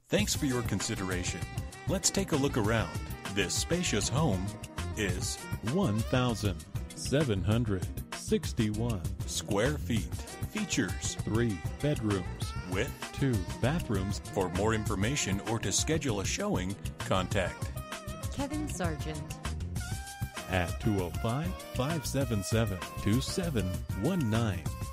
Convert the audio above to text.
Thanks for your consideration. Let's take a look around. This spacious home is 1,761 square feet. Features 3 bedrooms with 2 bathrooms. For more information or to schedule a showing, contact Kevin Sargent at 205-577-2719.